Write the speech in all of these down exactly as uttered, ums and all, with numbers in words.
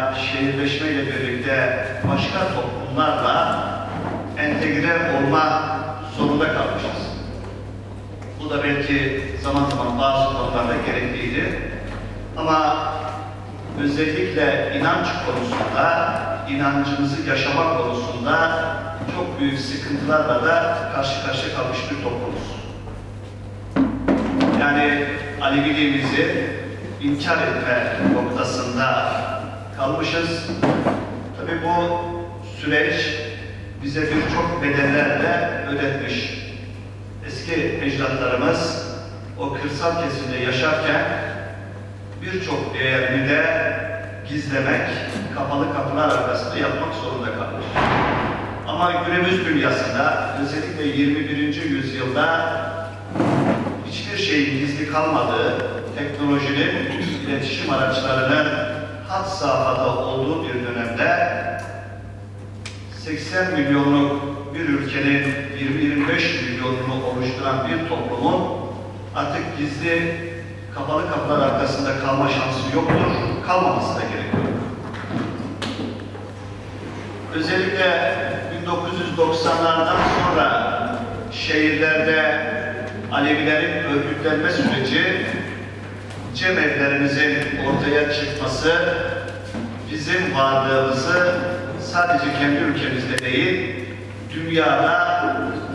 Şehirleşmeyle birlikte başka toplumlarla entegre olma zorunda kalmışız. Bu da belki zaman zaman bazı konularda gerekliydi. Ama özellikle inanç konusunda, inancımızı yaşamak konusunda çok büyük sıkıntılarla da karşı karşıya kalmış bir toplumuz. Yani Aleviliğimizi inkar etme noktasında kalmışız. Tabii bu süreç bize birçok bedeller de ödetmiş. Eski ecdatlarımız o kırsal kesimde yaşarken birçok değerini de gizlemek, kapalı kapılar arkasında yapmak zorunda kalmış. Ama günümüz dünyasında, özellikle yirmi birinci yüzyılda hiçbir şeyin gizli kalmadığı, teknolojinin, iletişim araçlarının had safhada olduğu bir dönemde seksen milyonluk bir ülkenin yirmi yirmi beş milyonunu oluşturan bir toplumun artık gizli, kapalı kapılar arkasında kalma şansı yoktur, kalmaması da gerekiyor. Özellikle bin dokuz yüz doksanlardan sonra şehirlerde Alevilerin örgütlenme süreci, cemevlerimizin ortaya çıkması, bizim varlığımızı sadece kendi ülkemizde değil, dünyada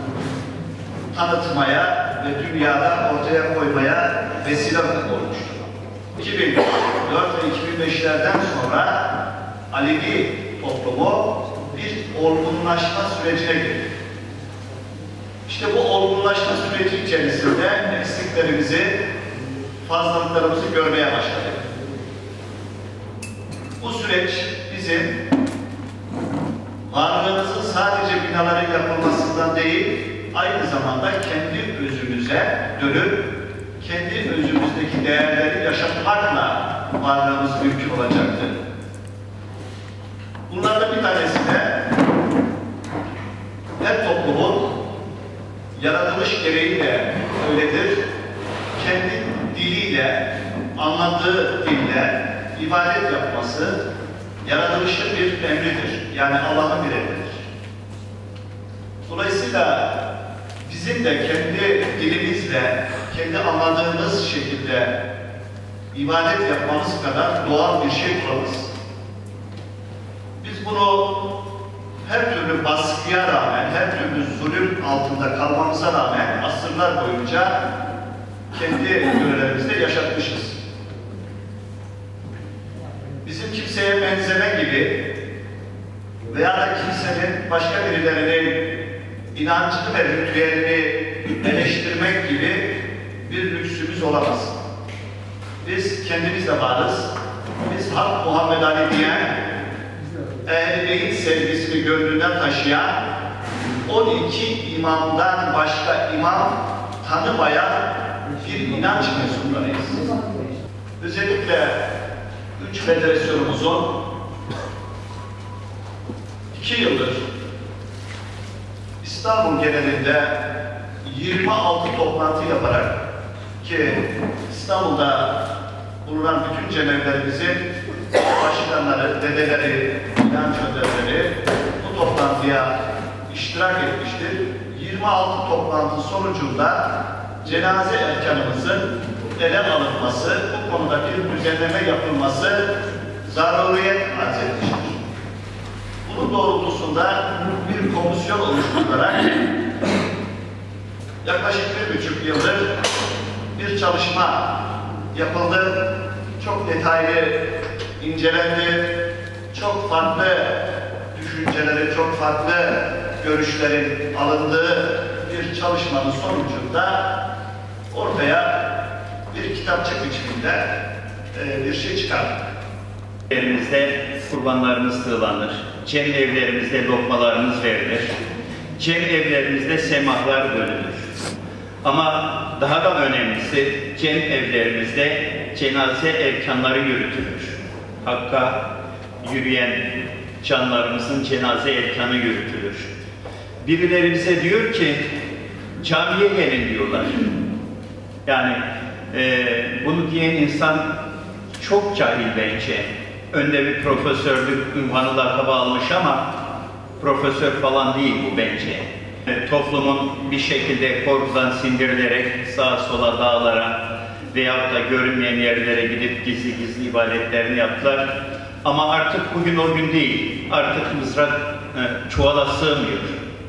tanıtmaya ve dünyada ortaya koymaya vesile olmuştur. iki bin dört ve iki bin beşlerden sonra Alevi toplumu bir olgunlaşma sürecine girdi. İşte bu olgunlaşma süreci içerisinde eksiklerimizi, fazlalıklarımızı görmeye başladık. Bu süreç bizim varlığımızın sadece binaların yapılmasından değil, aynı zamanda kendi özümüze dönüp kendi özümüzdeki değerleri yaşatmakla varlığımız mümkün olacaktı. Bunlardan bir tanesi de her toplumun yaratılış gereği de öyledir. Kendi diliyle, anladığı dille ibadet yapması yaratılışın bir emridir. Yani Allah'ın bir emridir. Dolayısıyla bizim de kendi dilimizle, kendi anladığımız şekilde ibadet yapmamız kadar doğal bir şey bulamaz. Biz bunu her türlü baskıya rağmen, her türlü zulüm altında kalmamıza rağmen asırlar boyunca kendi yörelerimizde yaşatmışız. Bizim kimseye benzeme gibi veya da kimsenin başka birilerinin inancını ve ritüelini eleştirmek gibi bir lüksümüz olamaz. Biz kendimiz de varız. Biz Hak Muhammed Ali diyen, Ehl-i Beyt sevgisini gönlünden taşıyan, on iki imamdan başka imam tanımayan bir inanç mensuplarıyız. Özellikle üç federasyonumuzun iki yıldır İstanbul genelinde yirmi altı toplantı yaparak, ki İstanbul'da bulunan bütün cemevlerimizin başkanları, dedeleri, inanç önderleri bu toplantıya iştirak etmiştir. yirmi altı toplantı sonucunda cenaze erkanımızın ele alınması, bu konuda bir düzenleme yapılması zaruriyet arz etmiştir. Bunun doğrultusunda bir komisyon oluşturularak yaklaşık bir buçuk yıldır bir çalışma yapıldı. Çok detaylı incelendi. Çok farklı düşüncelerin, çok farklı görüşlerin alındığı bir çalışmanın sonucunda ortaya bir kitapçık biçiminde e, bir şey çıkardık. Evlerimizde kurbanlarımız sığlanır, cem evlerimizde lokmalarımız verilir, cem evlerimizde semahlar bölünür. Ama daha da önemlisi cem evlerimizde cenaze erkanları yürütülür. Hakka yürüyen canlarımızın cenaze erkanı yürütülür. Birileri bize diyor ki camiye gelin diyorlar. Yani e, bunu diyen insan çok cahil bence. önde bir profesörlük ünvanı lakabı almış ama profesör falan değil bu bence. Toplumun bir şekilde korkudan sindirilerek sağa sola dağlara veyahut da görünmeyen yerlere gidip gizli gizli ibadetlerini yaptılar. Ama artık bugün o gün değil. Artık mızrak e, çuvala sığmıyor.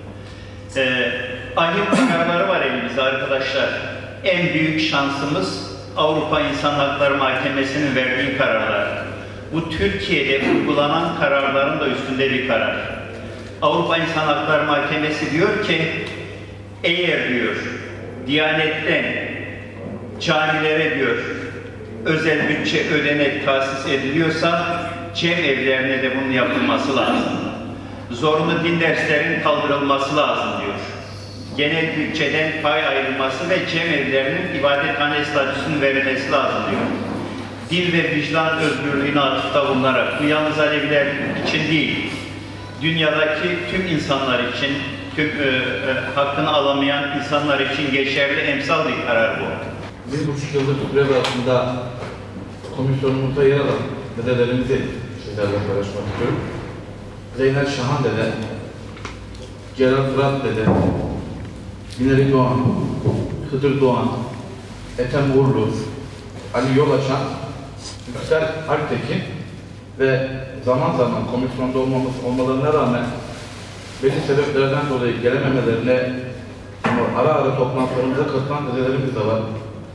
E, ahim kararları var elimizde arkadaşlar. En büyük şansımız Avrupa İnsan Hakları Mahkemesi'nin verdiği kararlar. Bu Türkiye'de uygulanan kararların da üstünde bir karar. Avrupa İnsan Hakları Mahkemesi diyor ki, eğer diyor, Diyanet'ten camilere diyor, özel bütçe ödenek tahsis ediliyorsa, cem evlerine de bunun yapılması lazım. Zorunlu din derslerinin kaldırılması lazım diyor. Genel bütçeden pay ayrılması ve cem evlerinin ibadethane statüsünün verilmesi lazım diyor. Dil ve vicdan özgürlüğüne atıfta bulunarak, bu yalnız Aleviler için değil, dünyadaki tüm insanlar için, tüm e, e, hakkını alamayan insanlar için geçerli emsal bir karar bu. Bir buçuk yıllık süre zarfında komisyonumuzda yer alan dedelerimizi sizlerle paylaşmak istiyorum. Zeynel Şahan dede, Celal Fırat dede, Binali Doğan, Hıdır Doğan, Ethem Uğurlu, Ali Yolaçan, Yüksel Alptekin ve zaman zaman komisyonda olmamız olmalarına rağmen belli sebeplerden dolayı gelememelerine ara ara toplantılarımıza katılan dedelerimiz de var.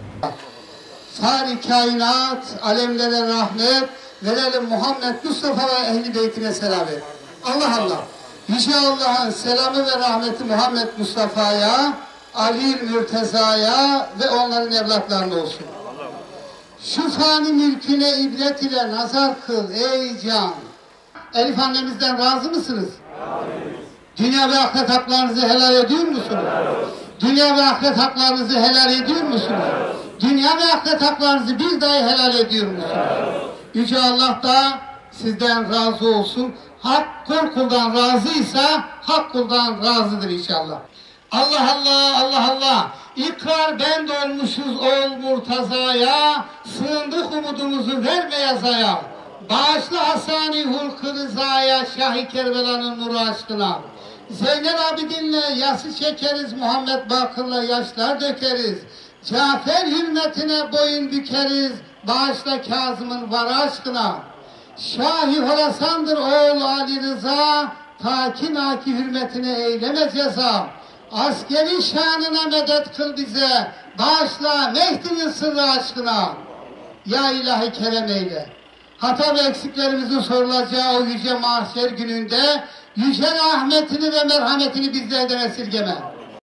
Fâri kainat, alemlere rahmet, verelim Muhammed Mustafa ve Ehl-i Beytine selam ver. Allah Allah. Yüce Allah'ın selamı ve rahmeti Muhammed Mustafa'ya, Ali Mürteza'ya ve onların evlatlarına olsun. Şu fani mülküne ibret ile nazar kıl ey can. Elif annemizden razı mısınız? Dünya ve ahiret haklarınızı helal ediyor musunuz? Dünya ve ahiret haklarınızı helal ediyor musunuz? Dünya ve ahiret haklarınızı bir dahi helal ediyor musunuz? Yüce Allah da sizden razı olsun. Hak kul kuldan razıysa hak kuldan razıdır inşallah. Allah Allah, Allah Allah. İkrar bend olmuşuz ol Murtaza'ya, sığındık umudumuzu verme yazaya. Bağışla Hasani Hulk-ı Rıza'ya, Şah-ı Kerbela'nın nuru aşkına. Zeynel Abidin'le yası çekeriz, Muhammed Bakır'la yaşlar dökeriz. Cafer hürmetine boyun bükeriz, bağışla Kazım'ın var aşkına. Şah-ı Horasan'dır oğul Ali Rıza, taki naki hürmetine eyleme ceza. Askeri şanına medet kıl bize, bağışla Mehdi'nin sırrı aşkına. Ya ilahi kerem eyle. Hata ve eksiklerimizin sorulacağı o yüce mahşer gününde yüce rahmetini ve merhametini bizlerden esirgeme.